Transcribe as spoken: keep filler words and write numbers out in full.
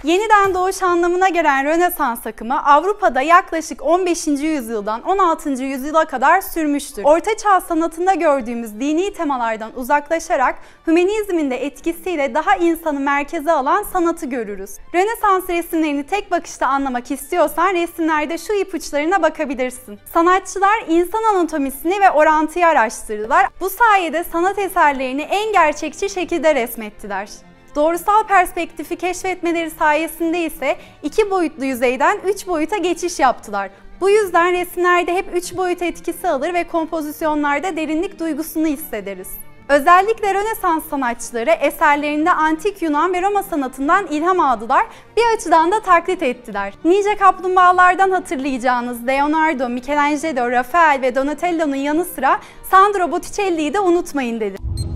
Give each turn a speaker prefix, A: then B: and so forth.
A: Yeniden doğuş anlamına gelen Rönesans akımı Avrupa'da yaklaşık on beşinci yüzyıldan on altıncı yüzyıla kadar sürmüştür. Orta Çağ sanatında gördüğümüz dini temalardan uzaklaşarak hümanizmin de etkisiyle daha insanı merkeze alan sanatı görürüz. Rönesans resimlerini tek bakışta anlamak istiyorsan resimlerde şu ipuçlarına bakabilirsin. Sanatçılar insan anatomisini ve orantıyı araştırdılar. Bu sayede sanat eserlerini en gerçekçi şekilde resmettiler. Doğrusal perspektifi keşfetmeleri sayesinde ise iki boyutlu yüzeyden üç boyuta geçiş yaptılar. Bu yüzden resimlerde hep üç boyut etkisi alır ve kompozisyonlarda derinlik duygusunu hissederiz. Özellikle Rönesans sanatçıları eserlerinde antik Yunan ve Roma sanatından ilham aldılar, bir açıdan da taklit ettiler. Nice kaplumbağalardan hatırlayacağınız Leonardo, Michelangelo, Rafael ve Donatello'nun yanı sıra Sandro Botticelli'yi de unutmayın dedi.